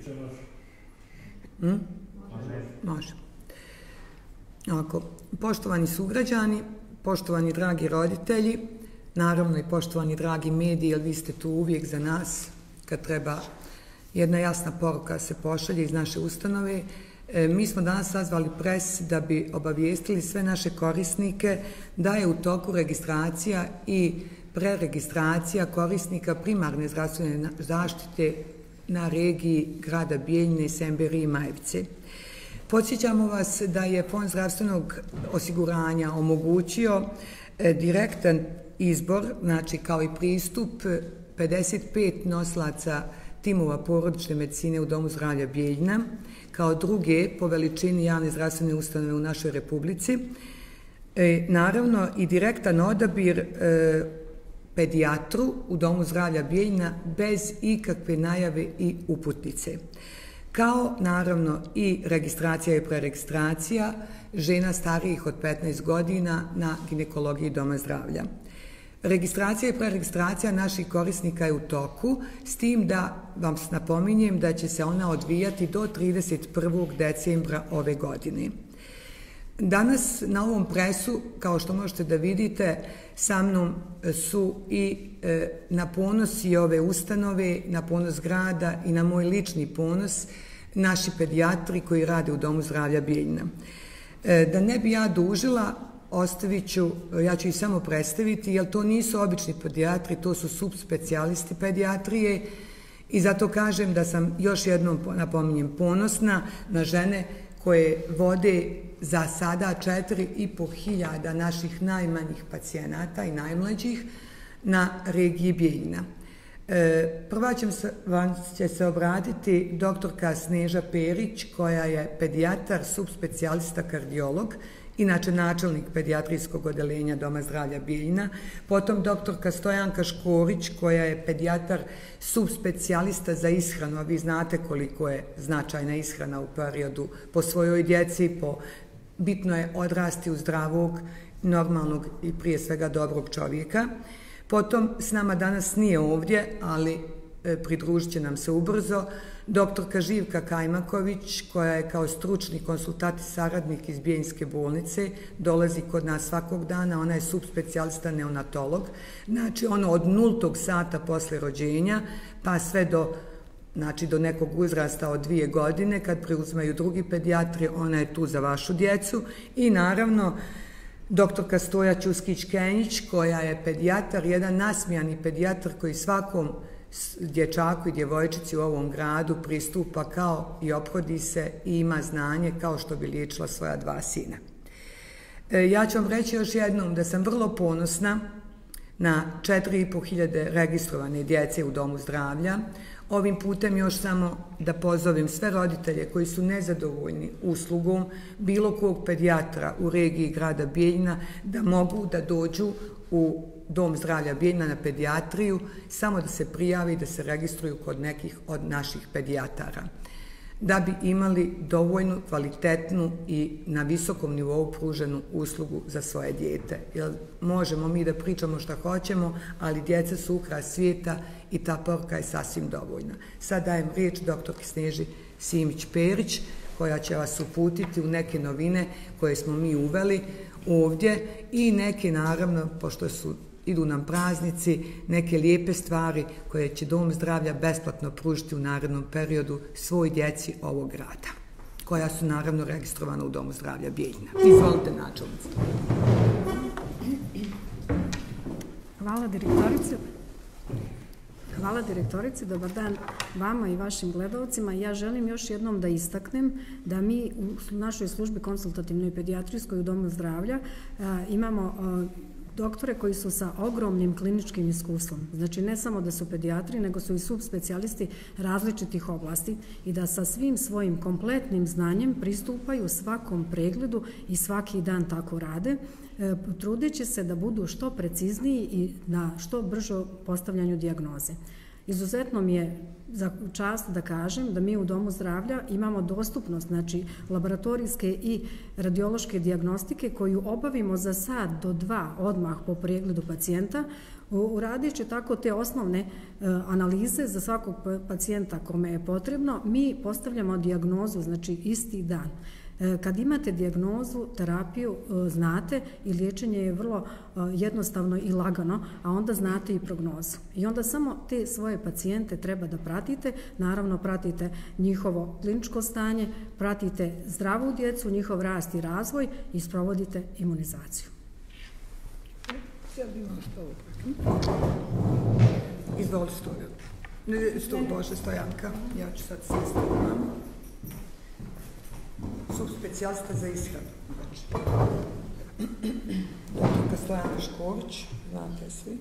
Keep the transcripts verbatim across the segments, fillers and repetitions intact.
Može. Poštovani sugrađani, poštovani dragi roditelji, naravno i poštovani dragi mediji, jer vi ste tu uvijek za nas kad treba jedna jasna poruka se pošalje iz naše ustanove. Mi smo danas sazvali pres da bi obavijestili sve naše korisnike da je u toku registracija i preregistracija korisnika primarne zdravstvene zaštite na regiji grada Bijeljine, Semberije i Majevce. Podsjećamo vas da je Fond zdravstvenog osiguranja omogućio direktan izbor, znači kao i pristup pedeset pet nosilaca timova porodične medicine u Domu zdravlja Bijeljina, kao druge po veličini javne zdravstvene ustanove u našoj Republici. Naravno i direktan odabir pedijatru u Domu zdravlja Bijeljina bez ikakve najave i uputnice. Kao naravno i registracija i preregistracija žena starijih od petnaest godina na ginekologiji Doma zdravlja. Registracija i preregistracija naših korisnika je u toku, s tim da vam napominjem da će se ona odvijati do trideset prvog decembra ove godine. Danas na ovom presu, kao što možete da vidite, sa mnom su i na ponos i ove ustanove, na ponos grada i na moj lični ponos naši pedijatri koji rade u Domu zdravlja Bijeljina. Da ne bi ja dužila, ostavit ću, ja ću ih samo predstaviti, jer to nisu obični pedijatri, to su subspecijalisti pedijatrije i zato kažem da sam još jednom, napominjem, ponosna na žene koje vode za sada četiri i po hiljada naših najmanjih pacijenata i najmlađih na regiji Bijeljina. Prva vam će se obratiti doktorka Sneža Perić, koja je pedijatar, subspecijalista kardiolog, inače načelnik pedijatrijskog odeljenja Doma zdravlja Bijeljina, potom doktorka Stojanka Škorić, koja je pedijatar subspecijalista za ishranu, a vi znate koliko je značajna ishrana u periodu po svojoj djeci, bitno je odrasti u zdravog, normalnog i prije svega dobrog čovjeka. Potom s nama danas nije ovdje, ali pridružit će nam se ubrzo, doktorka Živka Kajmaković, koja je kao stručni konsultant i saradnik iz Bijeljinske bolnice, dolazi kod nas svakog dana, ona je subspecijalista neonatolog, znači ono od nultog sata posle rođenja pa sve do, znači do nekog uzrasta od dvije godine, kad preuzmaju drugi pedijatri, ona je tu za vašu djecu i naravno doktorka Stoja Ćuskić-Kenjić, koja je pedijatar, jedan nasmijani pedijatar koji svakom dječaku i djevojčici u ovom gradu pristupa kao i ophodi se i ima znanje kao što bi liječila svoja dva sina. Ja ću vam reći još jednom da sam vrlo ponosna na četiri i po hiljade registrovane djece u Domu zdravlja. Ovim putem još samo da pozovem sve roditelje koji su nezadovoljni uslugom bilo kog pedijatra u regiji grada Bijeljina da mogu da dođu u Dom zdravlja Bijeljina na pedijatriju, samo da se prijave i da se registruju kod nekih od naših pedijatara, da bi imali dovoljnu, kvalitetnu i na visokom nivou pruženu uslugu za svoje dijete. Jer možemo mi da pričamo šta hoćemo, ali djeca su ukras svijeta i ta poruka je sasvim dovoljna. Sad dajem riječ doktorki Sneži Simić-Perić, koja će vas uputiti u neke novine koje smo mi uveli ovdje i neke, naravno, pošto su idu nam praznici, neke lijepe stvari koje će Dom zdravlja besplatno pružiti u narednom periodu svoj djeci ovog grada, koja su naravno registrovana u Domu zdravlja Bijeljina. Izvolite, načelnice. Hvala direktorice. Hvala direktorice, dobar dan vama i vašim gledalcima. Ja želim još jednom da istaknem da mi u našoj službi konsultativnoj i pedijatrijskoj u Domu zdravlja imamo doktore koji su sa ogromnim kliničkim iskustvom. Znači ne samo da su pedijatri, nego su i subspecijalisti različitih oblasti i da sa svim svojim kompletnim znanjem pristupaju svakom pregledu i svaki dan tako rade, trudeći se da budu što precizniji i na što bržo postavljanju dijagnoze. Izuzetno mi je za čast da kažem da mi u Domu zdravlja imamo dostupnost, znači laboratorijske i radiološke dijagnostike koju obavimo za sat do dva odmah po pregledu pacijenta, uradići tako te osnovne e, analize za svakog pacijenta kome je potrebno. Mi postavljamo dijagnozu, znači isti dan. Kad imate dijagnozu, terapiju, znate i liječenje je vrlo jednostavno i lagano, a onda znate i prognozu. I onda samo te svoje pacijente treba da pratite, naravno pratite njihovo kliničko stanje, pratite zdravu djecu, njihov rast i razvoj i sprovodite imunizaciju. Izvoli Stojan. Bože, Stojanka, ja ću sad sjesti vama. Subspecijalista za ishranu. Doktorka Stojana Šković, znate svi.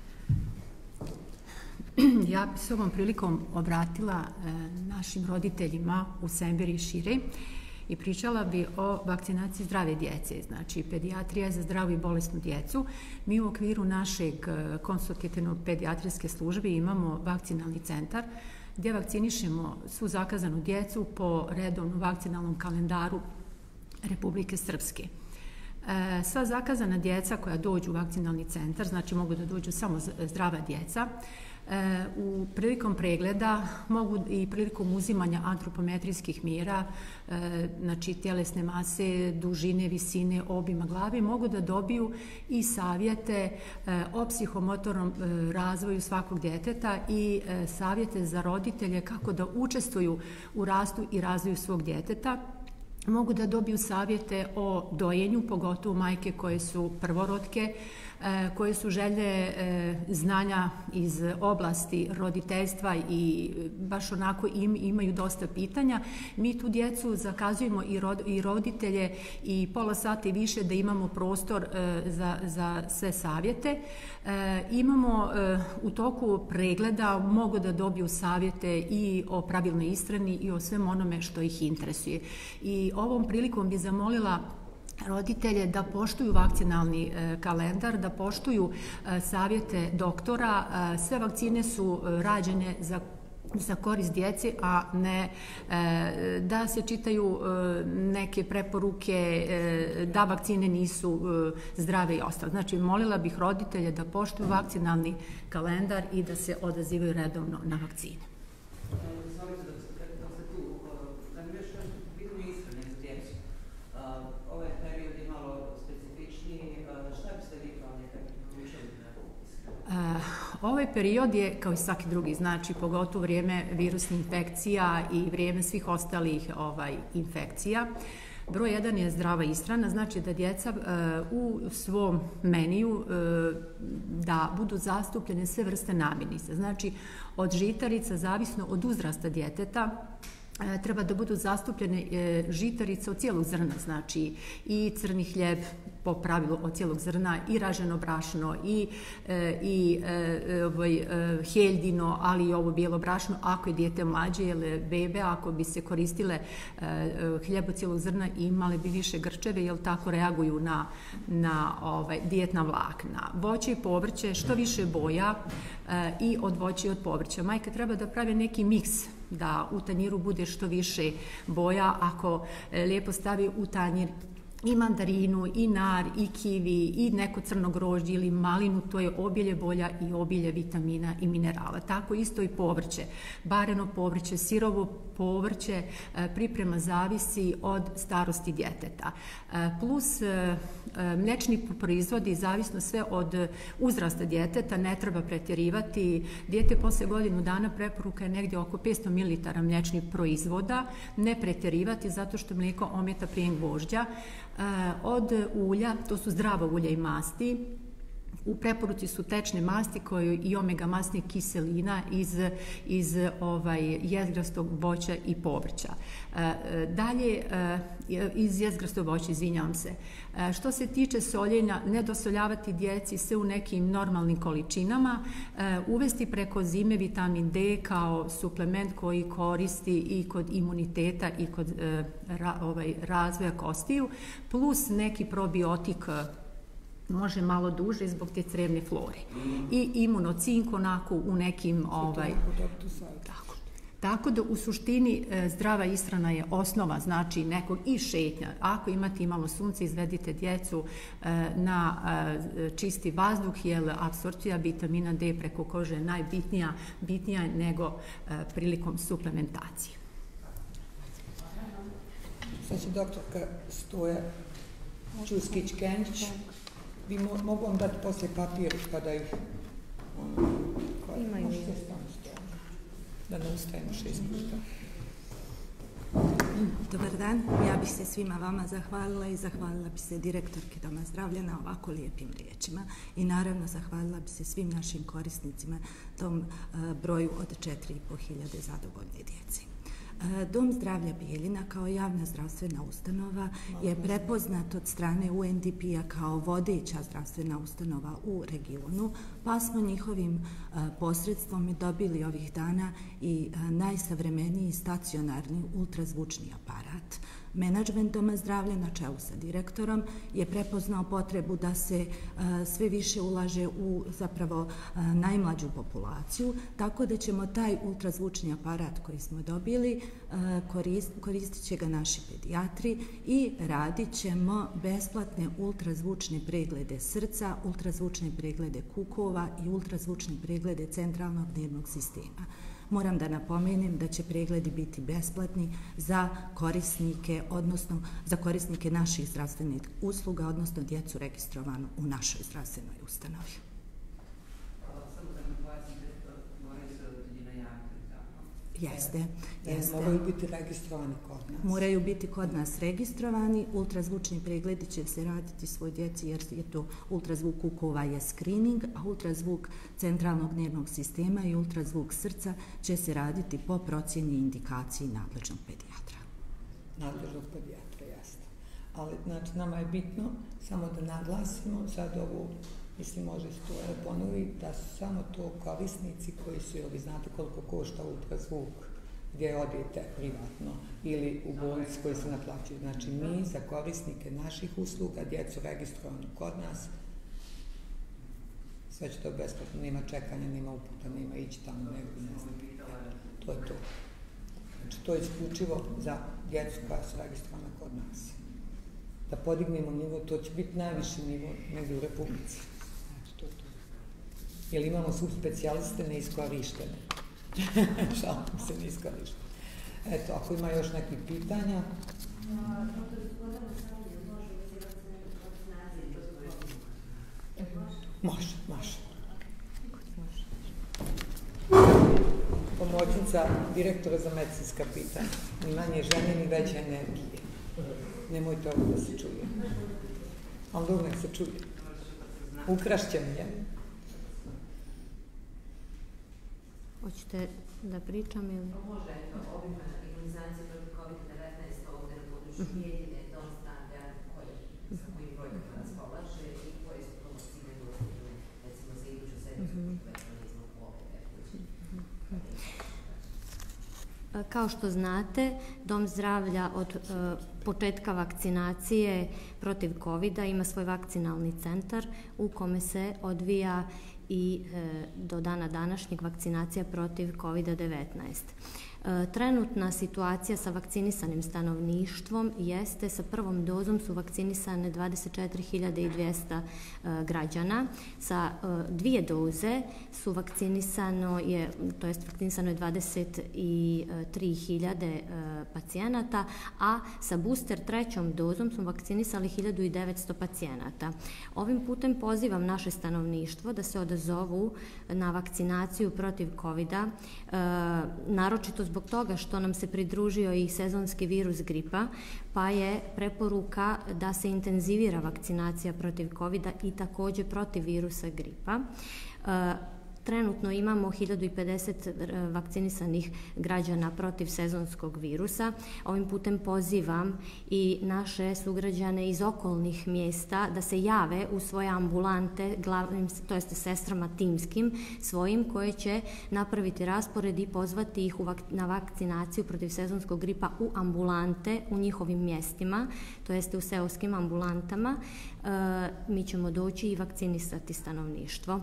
Ja bi se ovom prilikom obratila e, našim roditeljima u Semberiji i šire i pričala bi o vakcinaciji zdrave djece, znači pedijatrija za zdravu i bolesnu djecu. Mi u okviru našeg konsultativno-pedijatrijske službe imamo vakcinalni centar gdje vakcinišemo svu zakazanu djecu po redovnom vakcinalnom kalendaru Republike Srpske. E, sva zakazana djeca koja dođu u vakcinalni centar, znači mogu da dođu samo zdrava djeca, e, u prilikom pregleda mogu i prilikom uzimanja antropometrijskih mjera, e, znači tjelesne mase, dužine, visine, obima glave, mogu da dobiju i savjete e, o psihomotornom e, razvoju svakog djeteta i e, savjete za roditelje kako da učestvuju u rastu i razvoju svog djeteta. Mogu da dobiju savjete o dojenju, pogotovo majke koje su prvorotke, koje su želje znanja iz oblasti roditeljstva i baš onako im, imaju dosta pitanja. Mi tu djecu zakazujemo i, rod, i roditelje i pola sata i više da imamo prostor za, za sve savjete. Imamo u toku pregleda, mogu da dobiju savjete i o pravilnoj ishrani i o svem onome što ih interesuje. I ovom prilikom bi zamolila roditelje da poštuju vakcinalni e, kalendar, da poštuju e, savjete doktora. E, sve vakcine su e, rađene za za korist djece, a ne e, da se čitaju e, neke preporuke e, da vakcine nisu e, zdrave i ostale. Znači, molila bih roditelje da poštuju vakcinalni kalendar i da se odazivaju redovno na vakcine. Ovaj period je kao i svaki drugi, znači pogotovo vrijeme virusnih infekcija i vrijeme svih ostalih ovaj, infekcija. Broj jedan je zdrava ishrana, znači da djeca uh, u svom meniju uh, da budu zastupljene sve vrste namirnica. Znači od žitarica, zavisno od uzrasta djeteta, treba da budu zastupljene žitarice od cijelog zrna, znači i crni hljeb po pravilu od cijelog zrna, i raženo brašno, i, i ovaj, heljino, ali i ovo bijelo brašno, ako je dijete mlađe ili bebe, ako bi se koristile hljeb od cijelog zrna, imale bi više grčeve, jer tako reaguju na, na ovaj, dijetna vlakna. Voće i povrće, što više boja i od voća i od povrća. Majka treba da pravi neki miks, da u tanjiru bude što više boja. Ako lijepo stavi u tanjir i mandarinu, i nar, i kiwi, i neko crno grožđe ili malinu, to je obilje bolja i obilje vitamina i minerala. Tako isto i povrće. Bareno povrće, sirovo povrće, priprema zavisi od starosti djeteta. Plus mliječni proizvodi, zavisno sve od uzrasta djeteta, ne treba pretjerivati. Dijete posle godinu dana preporuka je negdje oko petsto mililitara mliječnih proizvoda, ne pretjerivati zato što mlijeko ometa prijem gvožđa. Od ulja, to su zdrava ulja i masti. U preporuci su tečne masti koje i omega masnih kiselina iz, iz ovaj, jezgrastog voća i povrća. Dalje, iz jezgrastog voća, izvinjavam se. Što se tiče soljenja, ne dosoljavati djeci sve u nekim normalnim količinama, uvesti preko zime vitamin D kao suplement koji koristi i kod imuniteta i kod ra, ovaj, razvoja kostiju, plus neki probiotik može malo duže zbog te crevne flore. I imunocink onako u nekim... Ovaj, tako. Tako da u suštini zdrava ishrana je osnova, znači nekog i šetnja. Ako imate imalo sunce, izvedite djecu na čisti vazduh, jer apsorpcija vitamina D preko kože je najbitnija, bitnija nego prilikom suplementacije. Sad će doktorka Stoja Čuskić-Kenjić. Vi mogu vam dati poslije papir pa da ih... Imaju. Da ne ustajemo šest puta. Dobar dan, ja bih se svima vama zahvalila i zahvalila bi se direktorki Doma zdravlja na ovako lijepim riječima i naravno zahvalila bi se svim našim korisnicima, tom broju od četiri i po hiljade zadovoljne djece. Dom zdravlja Bijeljina kao javna zdravstvena ustanova je prepoznat od strane U N D P-a kao vodeća zdravstvena ustanova u regionu, pa smo njihovim posredstvom dobili ovih dana i najsavremeniji stacionarni ultrazvučni aparat. Menadžment Doma zdravlja na čelu sa direktorom je prepoznao potrebu da se sve više ulaže u zapravo najmlađu populaciju, tako da ćemo taj ultrazvučni aparat koji smo dobili, koristit će ga naši pedijatri i radit ćemo besplatne ultrazvučne preglede srca, ultrazvučne preglede kukova i ultrazvučne preglede centralnog nervnog sistema. Moram da napomenem da će pregledi biti besplatni za korisnike, odnosno za korisnike naših zdravstvenih usluga, odnosno djecu registrovanu u našoj zdravstvenoj ustanovi. Jeste, jeste. Moraju biti registrovani kod nas. Moraju biti kod nas registrovani. Ultrazvučni pregledi će se raditi svoj djeci jer je to ultrazvuk kukova je screening, a ultrazvuk centralnog nervnog sistema i ultrazvuk srca će se raditi po procjeni i indikaciji nadležnog pedijatra. Nadležnog pedijatra, jasno. Ali, znači, nama je bitno samo da naglasimo sad ovu, mislim, može se to ponoviti, da su samo to korisnici koji su, vi znate koliko košta ultrazvuk gdje odete privatno ili u bolnici koji se naplaćuju. Znači, mi za korisnike naših usluga, djecu registrovanu kod nas, sve će to besplatno, nema čekanja, nema uputa, nema ići tamo, nego ne znam. To je to. Znači, to je isključivo za djecu koja su registrovana kod nas. Da podignemo nivo, to će biti najviši nivo negdje u Republici. Jer imamo subspecijaliste neiskorištene. Šalim se, neiskorištene. Eto, ako ima još nekih pitanja... Može, može. Pomoćnica direktora za medicinska pitanja. Ni manje žene, ni veće energije. Nemojte ovo da se čuje. Ali dobro nek se čuje. Ukrašće mi je. Hoćete da pričam ili... Može, ovim imunizacije protiv kovid devetnaest ovdje na području Bijeljine, Dom zdravlja sa kojim brojkama raspolaže i koje su to vakcine dostupne, recimo za iduću sedmicu tuberkulizmu u ove tekuće. Kao što znate, Dom zdravlja od početka vakcinacije protiv kovida ima svoj vakcinalni centar u kome se odvija i do dana današnjeg vakcinacija protiv kovid devetnaest. Trenutna situacija sa vakcinisanim stanovništvom jeste sa prvom dozom su vakcinisane dvadeset četiri hiljade dvjesto građana, sa dvije doze su vakcinisano je, to jest vakcinisano je dvadeset tri hiljade pacijenata, a sa booster trećom dozom smo vakcinisali hiljadu devetsto pacijenata. Ovim putem pozivam naše stanovništvo da se odazovu na vakcinaciju protiv kovida, naročito zbog toga što nam se pridružio i sezonski virus gripa, pa je preporuka da se intenzivira vakcinacija protiv kovida i također protiv virusa gripa. Trenutno imamo hiljadu pedeset vakcinisanih građana protiv sezonskog virusa. Ovim putem pozivam i naše sugrađane iz okolnih mjesta da se jave u svoje ambulante, glavnim, to jest sestrama timskim svojim, koje će napraviti raspored i pozvati ih na vakcinaciju protiv sezonskog gripa u ambulante u njihovim mjestima, to jest u seoskim ambulantama. Mi ćemo doći i vakcinisati stanovništvo.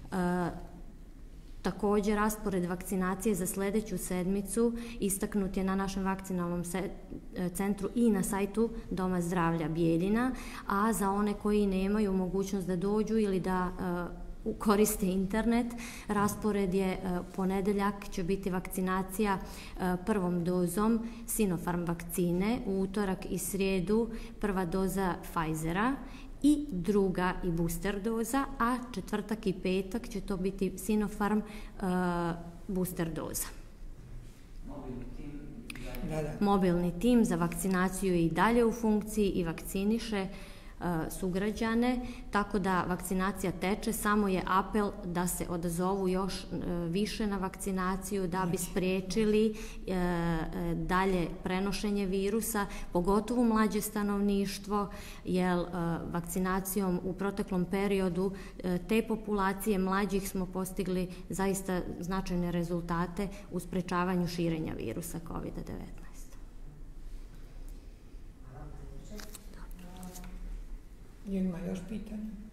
Također, raspored vakcinacije za sljedeću sedmicu istaknut je na našem vakcinalnom centru i na sajtu Doma zdravlja Bijeljina, a za one koji nemaju mogućnost da dođu ili da koriste internet, raspored je ponedjeljak će biti vakcinacija prvom dozom Sinopharm vakcine, u utorak i srijedu prva doza Pfizera i druga i booster doza, a četvrtak i petak će to biti Sinopharm uh, booster doza. Mobilni tim, da, da. Mobilni tim za vakcinaciju je i dalje u funkciji i vakciniše uh, sugrađane, tako da vakcinacija teče, samo je apel da se odazovu još uh, više na vakcinaciju da bi spriječili uh, dalje prenošenje virusa, pogotovo mlađe stanovništvo, jer uh, vakcinacijom u proteklom periodu uh, te populacije mlađih smo postigli zaista značajne rezultate u sprečavanju širenja virusa kovid devetnaest. Je li ima još pitanja?